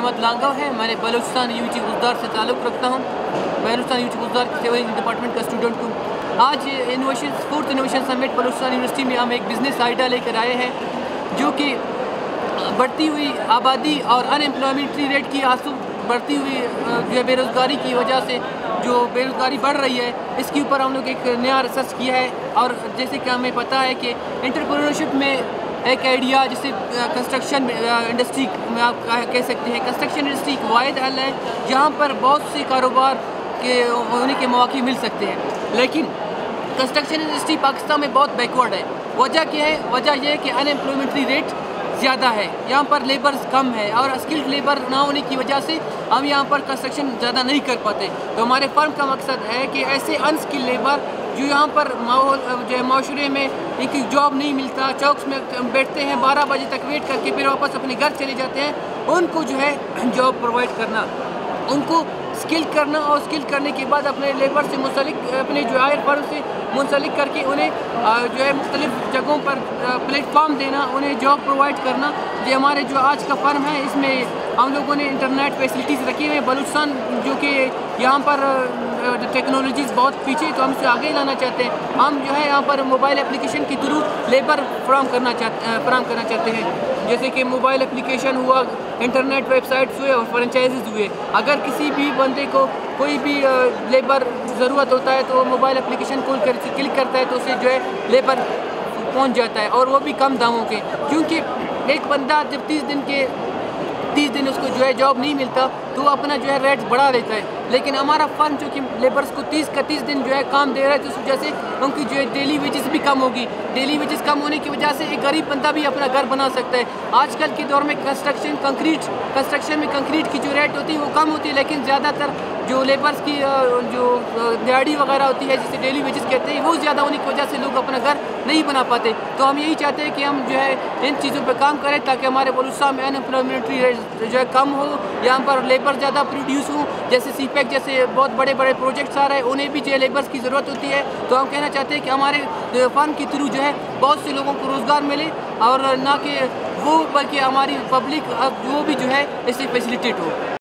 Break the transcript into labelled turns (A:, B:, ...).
A: अहमद लांगा है। मैं बलूचिस्तान यूनिवर्सिटी गुजदार से ताल्लुक़ रखता हूँ। बलूचिस्तान यूनिवर्सिटी गुजदार के सिविल डिपार्टमेंट का स्टूडेंट हूँ। आज fourth innovation summit Balochistan university में हम एक बिज़नेस आइडिया लेकर आए हैं, जो कि बढ़ती हुई आबादी और अनएम्प्लॉयमेंट रेट की बढ़ती हुई जो है बेरोज़गारी की वजह से जो बेरोज़गारी बढ़ रही है, इसके ऊपर हम लोग एक नया रिसर्च किया है। और जैसे कि हमें पता है कि एंटरप्रेन्योरशिप में एक आइडिया जिसे कंस्ट्रक्शन इंडस्ट्री में आप कह सकते हैं, कंस्ट्रक्शन इंडस्ट्री एक वाहिद हल है जहाँ पर बहुत से कारोबार के होने के मौके मिल सकते हैं। लेकिन कंस्ट्रक्शन इंडस्ट्री पाकिस्तान में बहुत बैकवर्ड है। वजह क्या है? वजह यह है कि अनएम्प्लॉयमेंट रेट ज़्यादा है, यहाँ पर लेबर्स कम है और स्किल्ड लेबर ना होने की वजह से हम यहाँ पर कंस्ट्रक्शन ज़्यादा नहीं कर पाते। तो हमारे फर्म का मकसद है कि ऐसे अनस्किल्ड लेबर जो यहाँ पर माहौल जो है माशरे में इनकी जॉब नहीं मिलता, चौक्स में बैठते हैं 12 बजे तक वेट करके फिर वापस अपने घर चले जाते हैं, उनको जो है जॉब प्रोवाइड करना, उनको स्किल करना और स्किल करने के बाद अपने लेबर से मुंसलिक अपने जो हायर फर्म से मुंसलिक करके उन्हें जो है मुख्तलिफ जगहों पर प्लेटफॉर्म देना, उन्हें जॉब प्रोवाइड करना। ये हमारे जो आज का फर्म है, इसमें हम लोगों ने इंटरनेट फैसिलिटीज़ रखी हुई है। बलूचिस्तान जो कि यहाँ पर टेक्नोलॉजीज़ बहुत पीछे, तो हम इसे आगे लाना चाहते हैं। हम जो है यहाँ पर मोबाइल एप्लीकेशन के थ्रू लेबर फ्राहम करना चाहते हैं, जैसे कि मोबाइल एप्लीकेशन हुआ, इंटरनेट वेबसाइट्स हुए और फ्रेंचाइजीज हुए। अगर किसी भी बंदे को कोई भी लेबर ज़रूरत होता है तो मोबाइल एप्लीकेशन क्लिक करता है तो उसे जो है लेबर पहुंच जाता है, और वो भी कम दामों के। क्योंकि एक बंदा जब 30 दिन उसको जो है जॉब नहीं मिलता तो वो अपना जो है रेट बढ़ा देता है। लेकिन हमारा फर्म जो कि लेबर्स को 30 दिन जो है काम दे रहा है, तो उस वजह से उनकी जो है डेली वेजेस भी कम होगी। डेली वेजेस कम होने की वजह से एक गरीब बंदा भी अपना घर बना सकता है। आजकल के दौर में कंस्ट्रक्शन में कंक्रीट की जो रेट होती है वो कम होती है, लेकिन ज़्यादातर जो लेबर्स की जो दिहाड़ी वगैरह होती है, जिसे डेली वेजेस कहते हैं, वो ज़्यादा होने की वजह से लोग अपना घर नहीं बना पाते। तो हम यही चाहते हैं कि हम जो है इन चीज़ों पर काम करें ताकि हमारे बलूचिस्तान में अनएम्प्लॉयमेंट रेट जो है कम हो, यहाँ पर लेबर ज़्यादा प्रोड्यूस हो। जैसे सीपैक जैसे बहुत बड़े बड़े प्रोजेक्ट्स आ रहे हैं, उन्हें भी जो लेबर्स की ज़रूरत होती है। तो हम कहना चाहते हैं कि हमारे फर्म के थ्रू जो है बहुत से लोगों को रोज़गार मिले, और ना कि वो बल्कि हमारी पब्लिक वो भी जो है इससे फैसिलिटेट हो।